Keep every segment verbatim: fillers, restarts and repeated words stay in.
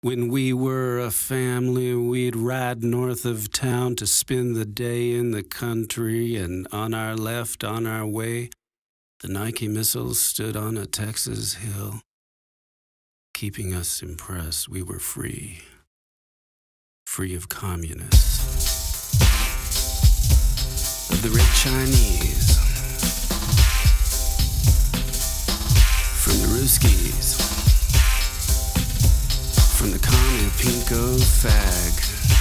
When we were a family, we'd ride north of town to spend the day in the country, and on our left, on our way, the Nike missiles stood on a Texas hill, keeping us impressed. We were free, free of communists, of the Red Chinese, from the Ruskies, from the commie pinko fag.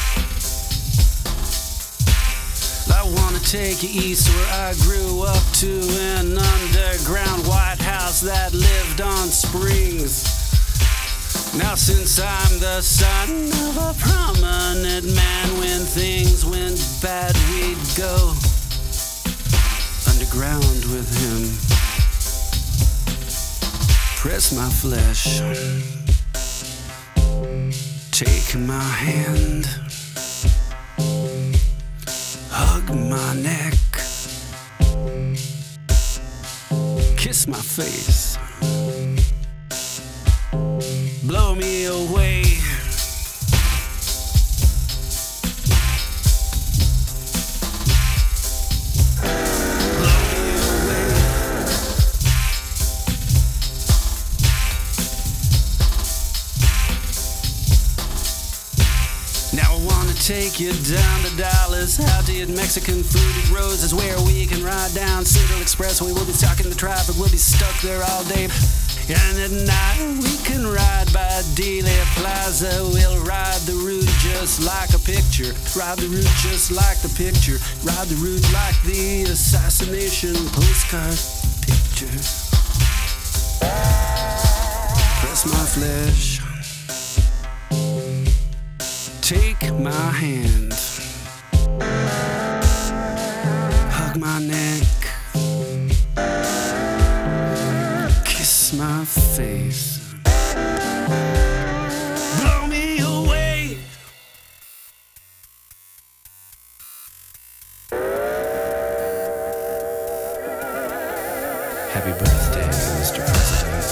I wanna take you east where I grew up, to an underground White House that lived on springs. Now since I'm the son of a prominent man, when things went bad we'd go underground with him. Press my flesh, take my hand, hug my neck, kiss my face, blow me away. Take you down to Dallas, out to eat Mexican food at Roses, where we can ride down Central Expressway. We'll be stuck in the traffic, we'll be stuck there all day. And at night we can ride by Dealey Plaza. We'll ride the route just like a picture, ride the route just like the picture, ride the route like the Assassination Postcard picture. Press my flesh, take my hand, hug my neck, kiss my face, blow me away. Happy birthday, Mister President.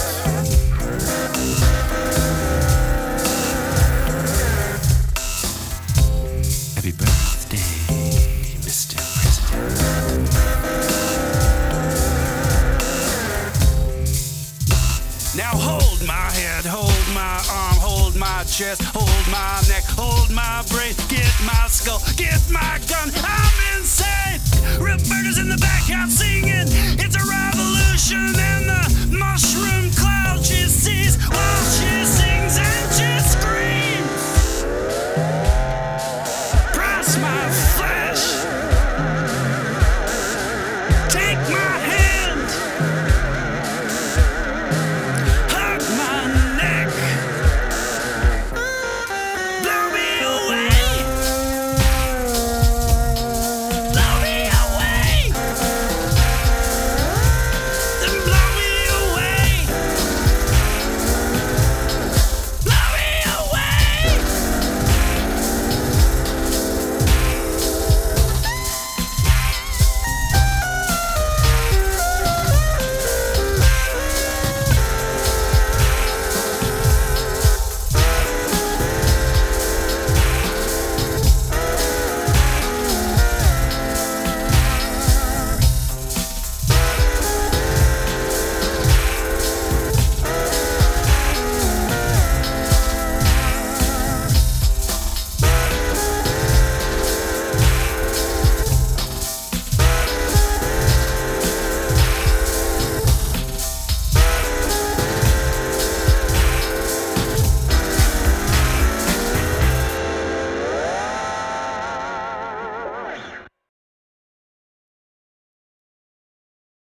Happy birthday, Mister President. Now hold my head, hold my arm, hold my chest, hold my neck, hold my brain, get my skull, get my gun, I'm insane! Roberta's in the background singing, it's a revolution, and the mushroom cloud she's singing.